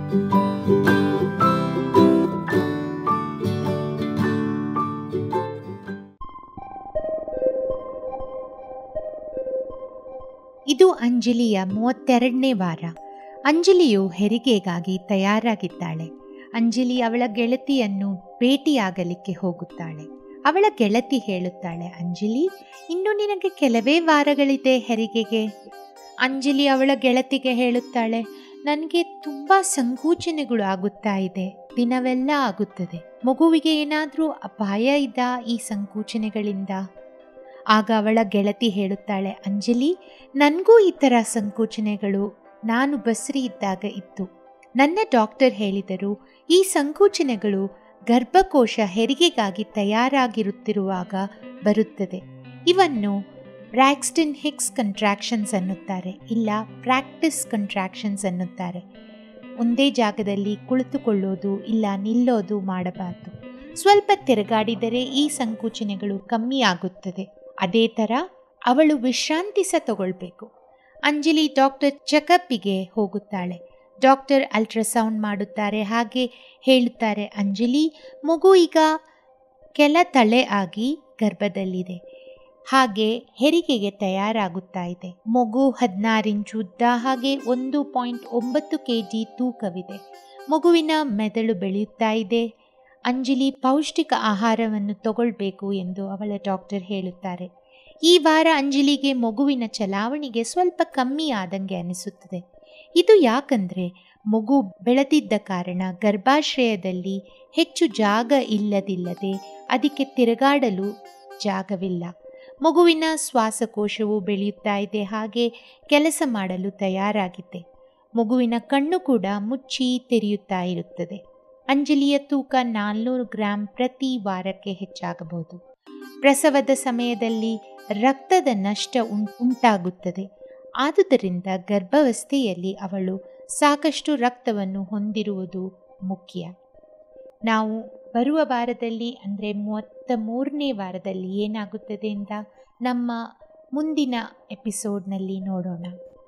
ಇದು ಅಂಜಲಿಯ 32ನೇ ವಾರ. ಅಂಜಲಿಯು ಹೆರಿಗೆಗಾಗಿ ತಯಾರಾಗಿದ್ದಾಳೆ. ಅಂಜಲಿ ಅವಳ ಗೆಳತಿಯನ್ನು ಭೇಟಿಯಾಗಲಿಕ್ಕೆ ಹೋಗುತ್ತಾಳೆ. ಅವಳ ಗೆಳತಿ ಹೇಳುತ್ತಾಳೆ, ಅಂಜಲಿ, ಇನ್ನು ನಿನಗೆ ಕೆಲವೇ ವಾರಗಳಿದೆ ಹೆರಿಗೆಗೆ. ಅಂಜಲಿ ಅವಳ ಗೆಳತಿಗೆ ಹೇಳುತ್ತಾಳೆ, ನನಗೆ ತುಂಬ ಸಂಕೋಚನೆಗಳು ಆಗುತ್ತಾ ಇದೆ, ದಿನವೆಲ್ಲ ಆಗುತ್ತದೆ. ಮಗುವಿಗೆ ಏನಾದರೂ ಅಪಾಯ ಇದ್ದ ಈ ಸಂಕೋಚನೆಗಳಿಂದ? ಆಗ ಅವಳ ಗೆಳತಿ ಹೇಳುತ್ತಾಳೆ, ಅಂಜಲಿ, ನನಗೂ ಈ ಥರ ಸಂಕೋಚನೆಗಳು ನಾನು ಬಸ್ರಿ ಇದ್ದಾಗ ಇತ್ತು. ನನ್ನ ಡಾಕ್ಟರ್ ಹೇಳಿದರು, ಈ ಸಂಕೋಚನೆಗಳು ಗರ್ಭಕೋಶ ಹೆರಿಗೆಗಾಗಿ ತಯಾರಾಗಿರುತ್ತಿರುವಾಗ ಬರುತ್ತದೆ. ಇವನ್ನು ಬ್ರ್ಯಾಕ್ಸ್ಟನ್ ಹಿಕ್ಸ್ ಕಂಟ್ರಾಕ್ಷನ್ಸ್ ಅನ್ನುತ್ತಾರೆ, ಇಲ್ಲ ಪ್ರಾಕ್ಟಿಸ್ ಕಂಟ್ರಾಕ್ಷನ್ಸ್ ಅನ್ನುತ್ತಾರೆ. ಒಂದೇ ಜಾಗದಲ್ಲಿ ಕುಳಿತುಕೊಳ್ಳೋದು ಇಲ್ಲ ನಿಲ್ಲೋದು ಮಾಡಬಾರ್ದು. ಸ್ವಲ್ಪ ತಿರುಗಾಡಿದರೆ ಈ ಸಂಕೋಚನೆಗಳು ಕಮ್ಮಿ ಆಗುತ್ತದೆ. ಅದೇ ಥರ ಅವಳು ವಿಶ್ರಾಂತಿ ಸಹ ತಗೊಳ್ಬೇಕು. ಅಂಜಲಿ ಡಾಕ್ಟರ್ ಚೆಕಪ್ಪಿಗೆ ಹೋಗುತ್ತಾಳೆ. ಡಾಕ್ಟರ್ ಅಲ್ಟ್ರಾಸೌಂಡ್ ಮಾಡುತ್ತಾರೆ. ಹಾಗೆ ಹೇಳುತ್ತಾರೆ, ಅಂಜಲಿ, ಮಗು ಈಗ ಕೆಲ ತಲೆ ಆಗಿ ಗರ್ಭದಲ್ಲಿದೆ, ಹಾಗೆ ಹೆರಿಗೆಗೆ ತಯಾರಾಗುತ್ತಾ ಇದೆ. ಮಗು 16 ಇಂಚು ಉದ್ದ, ಹಾಗೆ 1.9 kg ತೂಕವಿದೆ. ಮಗುವಿನ ಮೆದುಳು ಬೆಳೆಯುತ್ತಾ ಇದೆ. ಅಂಜಲಿ ಪೌಷ್ಟಿಕ ಆಹಾರವನ್ನು ತಗೊಳ್ಬೇಕು ಎಂದು ಅವಳ ಡಾಕ್ಟರ್ ಹೇಳುತ್ತಾರೆ. ಈ ವಾರ ಅಂಜಲಿಗೆ ಮಗುವಿನ ಚಲಾವಣೆಗೆ ಸ್ವಲ್ಪ ಕಮ್ಮಿ ಆದಂಗೆ ಅನಿಸುತ್ತದೆ. ಇದು ಯಾಕಂದರೆ ಮಗು ಬೆಳೆದಿದ್ದ ಕಾರಣ ಗರ್ಭಾಶಯದಲ್ಲಿ ಹೆಚ್ಚು ಜಾಗ ಇಲ್ಲದಿಲ್ಲದೆ ಅದಕ್ಕೆ ತಿರುಗಾಡಲು ಜಾಗವಿಲ್ಲ. ಮಗುವಿನ ಶ್ವಾಸಕೋಶವು ಬೆಳೆಯುತ್ತಾ ಇದೆ, ಹಾಗೆ ಕೆಲಸ ಮಾಡಲು ತಯಾರಾಗಿದೆ. ಮಗುವಿನ ಕಣ್ಣು ಕೂಡ ಮುಚ್ಚಿ ತೆರೆಯುತ್ತಾ ಇರುತ್ತದೆ. ಅಂಜಲಿಯ ತೂಕ 400 ಗ್ರಾಂ ಪ್ರತಿ ವಾರಕ್ಕೆ ಹೆಚ್ಚಾಗಬಹುದು. ಪ್ರಸವದ ಸಮಯದಲ್ಲಿ ರಕ್ತದ ನಷ್ಟ ಉಂಟಾಗುತ್ತದೆ. ಆದುದರಿಂದ ಗರ್ಭಾವಸ್ಥೆಯಲ್ಲಿ ಅವಳು ಸಾಕಷ್ಟು ರಕ್ತವನ್ನು ಹೊಂದಿರುವುದು ಮುಖ್ಯ. ನಾವು ಬರುವ ವಾರದಲ್ಲಿ ಅಂದರೆ 33ನೇ ವಾರದಲ್ಲಿ ಏನಾಗುತ್ತದೆ ಅಂತ ನಮ್ಮ ಮುಂದಿನ ಎಪಿಸೋಡ್ನಲ್ಲಿ ನೋಡೋಣ.